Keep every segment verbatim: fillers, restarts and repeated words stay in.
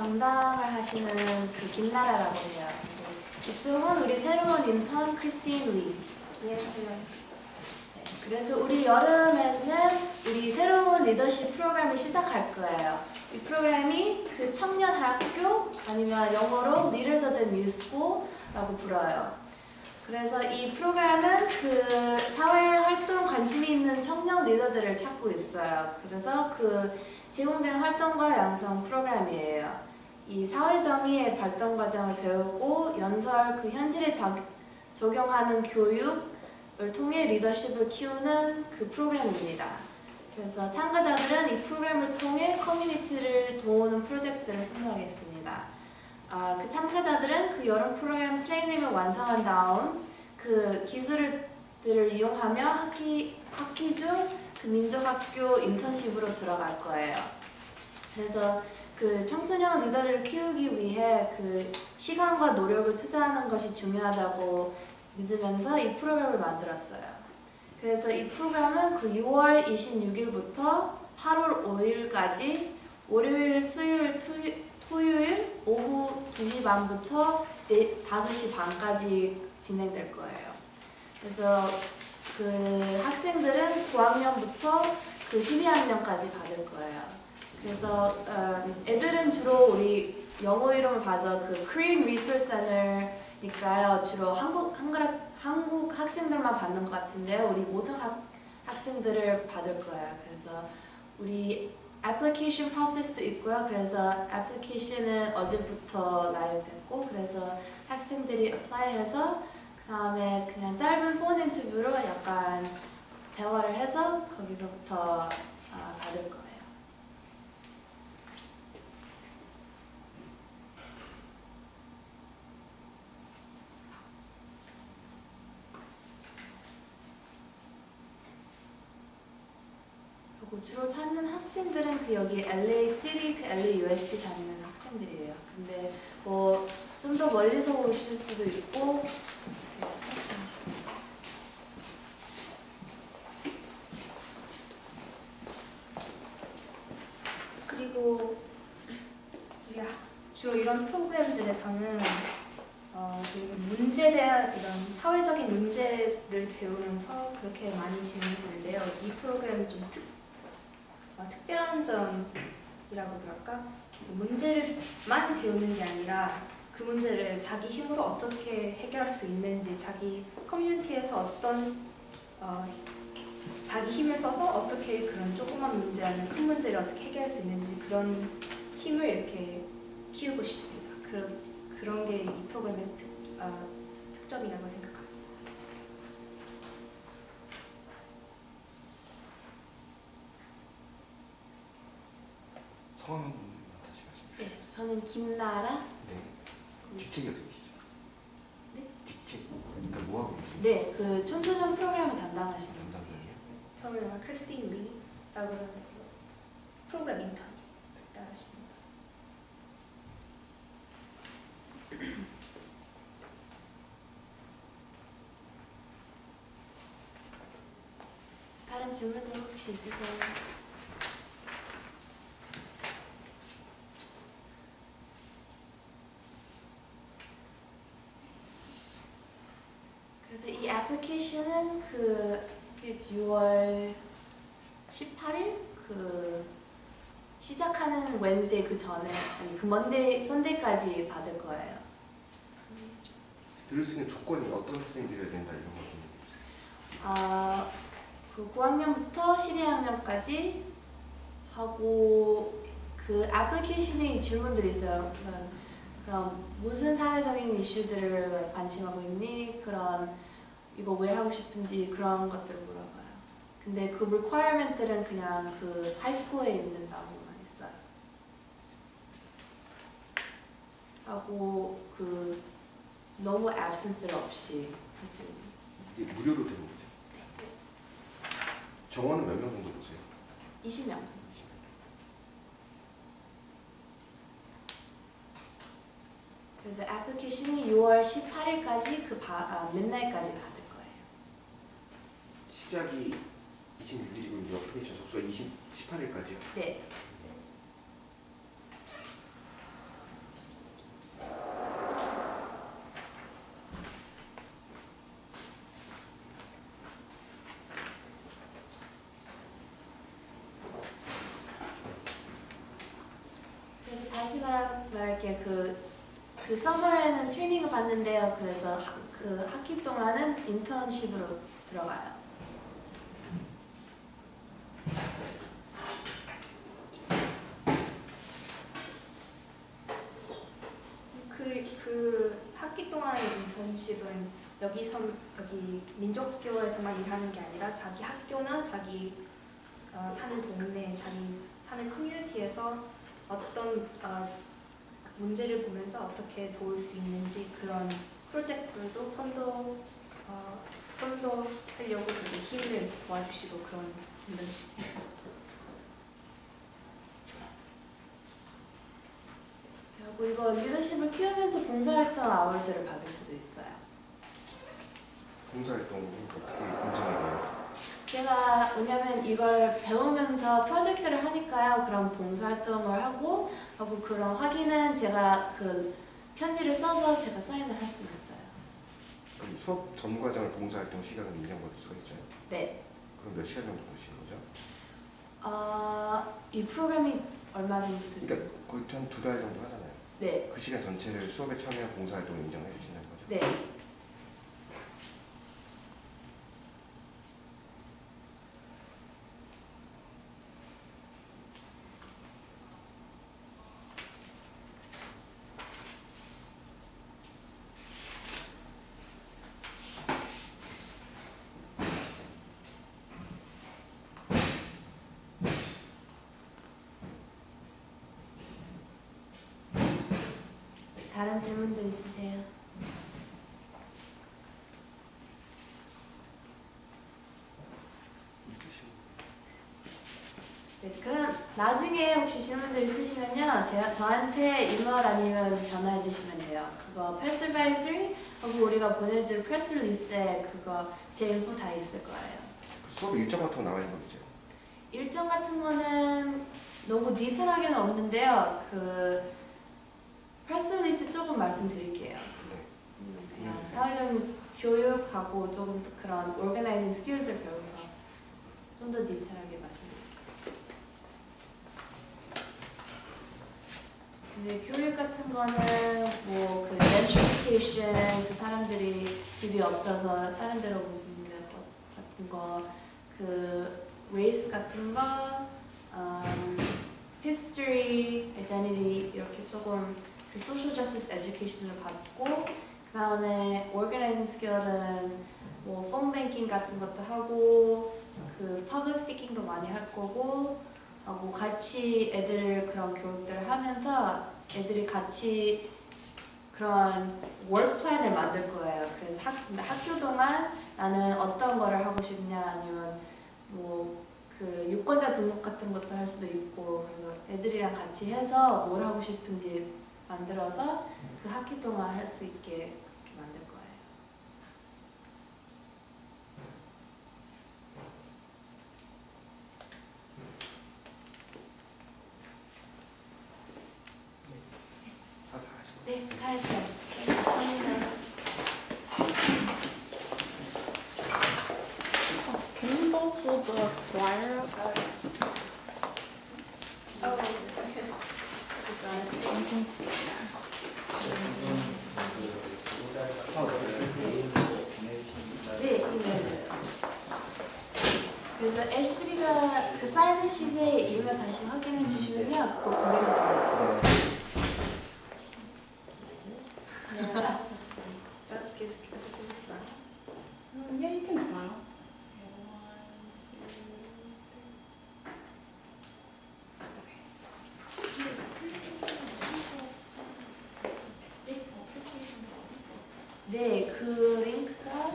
담당을 하시는 그 김나라라고 해요. 이쪽은 우리 새로운 인턴 크리스틴 리. 안녕하세요. 네, 그래서 우리 여름에는 우리 새로운 리더십 프로그램을 시작할 거예요. 이 프로그램이 그 청년 학교 아니면 영어로 Leaders of the New School라고 불러요. 그래서 이 프로그램은 그 사회 활동 관심이 있는 청년 리더들을 찾고 있어요. 그래서 그 제공된 활동과 양성 프로그램이에요. 이 사회정의의 발전 과정을 배우고 연설 그 현실에 적, 적용하는 교육을 통해 리더십을 키우는 그 프로그램입니다. 그래서 참가자들은 이 프로그램을 통해 커뮤니티를 도우는 프로젝트를 선정하겠습니다. 아, 그 참가자들은 그 여름 프로그램 트레이닝을 완성한 다음 그 기술들을 이용하며 학기, 학기 중 그 민족학교 인턴십으로 들어갈 거예요. 그래서 그 청소년 리더를 키우기 위해 그 시간과 노력을 투자하는 것이 중요하다고 믿으면서 이 프로그램을 만들었어요. 그래서 이 프로그램은 그 유월 이십육일부터 팔월 오일까지 월요일, 수요일, 토요일, 토요일 오후 두 시 반부터 다섯 시 반까지 진행될 거예요. 그래서 그 학생들은 구 학년부터 그 십이 학년까지 받을 거예요. 그래서 음, 애들은 주로 우리 영어 이름을 봐서 그 Korean Resource Center니까요. 주로 한국, 한국, 한국 학생들만 받는 것 같은데 우리 모든 학, 학생들을 받을 거예요. 그래서 우리 애플리케이션 프로세스도 있고요. 그래서 애플리케이션은 어제부터 라이브 됐고 그래서 학생들이 어플라이해서 그 다음에 그냥 짧은 폰 인터뷰로 약간 대화를 해서 거기서부터 아, 받을 거예요. 그리고 주로 찾는 학생들은 그 여기 엘에이 City, 그 엘에이 유에스디 다니는 학생들이에요. 근데 뭐 좀 더 멀리서 오실 수도 있고 그리고 우리 주로 이런 프로그램들에서는 어, 문제에 대한 이런 사회적인 문제를 배우면서 그렇게 많이 진행되는데요. 이 프로그램은 좀 특, 어, 특별한 점이라고 그럴까? 문제를만 배우는 게 아니라 그 문제를 자기 힘으로 어떻게 해결할 수 있는지, 자기 커뮤니티에서 어떤 어, 자기 힘을 써서 어떻게 그런 조그만 문제 아니면 큰 문제를 어떻게 해결할 수 있는지 그런 힘을 이렇게 키우고 싶습니다. 그런, 그런 게 이 프로그램의 특, 어, 특점이라고 생각합니다. 성함은 다시 말씀해 주세요. 네, 저는 김나라. 네. 뒷책이 어떻게 되시죠? 네? 뒷책. 그러니까 뭐 하고 계시죠? 네, 그 청소년 프로그램을 담당하시는 담당이에요? 저는 크리스틴 리라고 하는데 그 프로그램 인턴 담당하십니다. 다른 질문들 혹시 있으세요? 그래서 이 애플리케이션은 그 유월 십팔일 그 시작하는 웬스데이 그 전에 아니 그 먼데이 선데이까지 받을 거예요. 들을 수 있는 조건이 어떤 학생들이어야 된다 이런 거 좀. 아, 그 구 학년부터 십이 학년까지 하고 그 애플리케이션에 질문들이 있어요. 그런, 그럼 무슨 사회적인 이슈들을 관심하고 있니? 그런 이거 왜 하고 싶은지 그런 것들을 물어봐요. 근데 그 requirement들은 그냥 그 하이스쿨에 있는다고만 있어요. 하고 그 너무 absence들 없이 할 수 있는. 이게 무료로 되는 거죠? 네. 정원은 몇 명 정도 보세요? 이십 명 정도. 그래서 애플리케이션이 유월 십팔일까지 그 바, 아, midnight까지 받을 거예요. 시작이 이십육일이고 이제 어플리케이션 접수가 십팔일까지요? 네. 다시 말하, 말할게요. 그, 그 서머에는 트레이닝을 받는데요. 그래서 하, 그 학기 동안은 인턴십으로 들어가요. 그, 그 학기 동안의 인턴십은 여기 선, 여기 민족학교에서만 일하는 게 아니라 자기 학교나 자기 어, 사는 동네, 자기 사는 커뮤니티에서 어떤 어, 문제를 보면서 어떻게 도울 수 있는지 그런 프로젝트도 선도, 어, 선도하려고 되게 힘을 도와주시고 그런 인턴십. 그리고 이거 리더십을 키우면서 봉사활동 아워드를 받을 수도 있어요. 봉사활동은 어떻게 인정이 돼요? 제가 왜냐면 이걸 배우면서 프로젝트를 하니까요. 그런 봉사활동을 하고 하고 그런 확인은 제가 그 편지를 써서 제가 사인을 할 수 있어요. 그럼 수업 전 과정을 봉사활동 시간을 인정받을 수가 있어요? 네. 그럼 몇 시간 정도 보시는 거죠? 어, 이 프로그램이 얼마 정도 들어요? 그러니까 거의 한 두 달 정도 하잖아요. 네. 그 시간 전체를 수업에 참여한 봉사활동을 인정해 주신다는 거죠? 네. 다른 질문들 있으세요? 네, 그럼 나중에 혹시 질문들 있으시면요, 제가 저한테 이메일 아니면 전화해 주시면 돼요. 그거 패스 advisory 하고 우리가 보내줄 프레스 리스트에 그거 제 인포 다 있을 거예요. 수업 일정 같은 거 나와 있는 거 있어요? 일정 같은 거는 너무 디테일하게는 없는데요. 그 프레스 리스트 조금 말씀드릴게요. 네. 그냥 음. 사회적인 교육하고 조금 그런 오르가나이징 스킬들 배워서 좀 더 디테일하게 말씀드릴게요. 근데 교육 같은 거는 뭐 그 gentrification, 그 사람들이 집이 없어서 다른 데로 움직이는 것 같은 거, 그 race 같은 거, um, history, identity 이렇게 조금 그 social justice education을 받고, 그 다음에 organizing skill은 뭐 phone banking 같은 것도 하고, 그 public speaking도 많이 할 거고, 하고 같이 애들 그런 교육들을 하면서 애들이 같이 그런 work plan을 만들 거예요. 그래서 학, 학교 동안 나는 어떤 거를 하고 싶냐, 아니면 뭐 그 유권자 등록 같은 것도 할 수도 있고, 그래서 애들이랑 같이 해서 뭘 하고 싶은지 만들어서 그 학기 동안 할 수 있게 그렇게 만들 거예요. 다, 다 하시고. 네, 다 했어요. 네, 감사합니다. Can you both hold the flyer up? Oh, You can see it now. 네, 이메일. 그래서 애쉬리가 그 사인드 시트에 이메일 다시 확인해 주시면요, 그거 보내면 돼요. 계속 계속 있어. Yeah, you can smile. 네, 그 링크가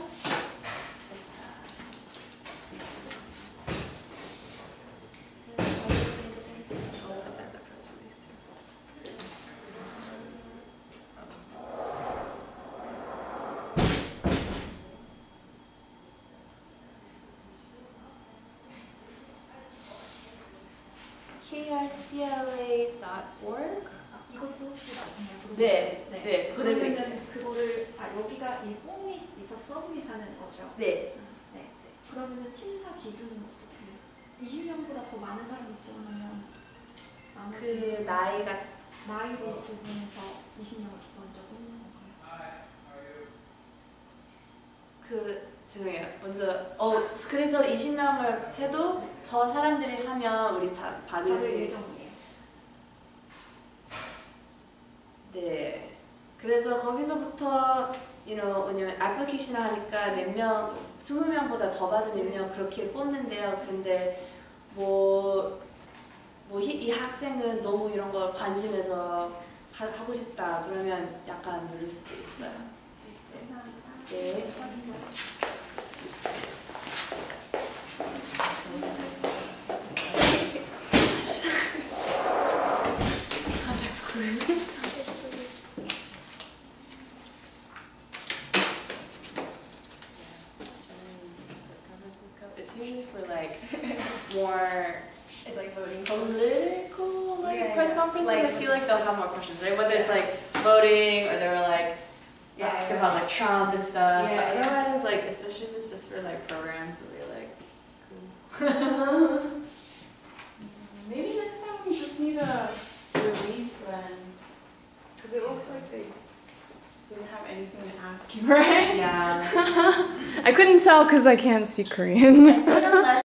케이알씨엘에이 닷 오르지. 이것도 혹시 나중에 네, 네. 네, 보내드릴게요. 그러면은 그거를 아 여기가 이 폼이 있어서 서브밋하는 거죠. 네. 네. 그러면은 심사 기준은 어떻게? 이십 명보다 더 많은 사람이 지원하면 그 나이가 나이로 구분해서 이십 명을 먼저 뽑는 건가요? 그 죄송해요. 먼저 어 그래서 이십 명을 해도 더 사람들이 하면 우리 다 받을 수 받을 있 예정이에요. 네. 그래서 거기서부터 you know, 왜냐면 애플리케이션을 하니까 몇 명, 이십 명보다 더 받으면요 그렇게 뽑는데요. 근데 뭐, 뭐 이 학생은 너무 이런 거 관심해서 하, 하고 싶다 그러면 약간 누를 수도 있어요. 네. 네. It's usually for like more It's like voting. political like Yeah, press yeah. conferences. Like- I feel like they'll have more questions, right? Whether it's like voting or they were like Yeah, asking yeah. about like Trump and stuff. Yeah, but yeah. otherwise, like especially if it's just for like programs, it'll be like cool. Maybe next time we just need a release then. Because it looks like they didn't have anything to ask you, right? Yeah. I couldn't tell because I can't speak Korean. Unless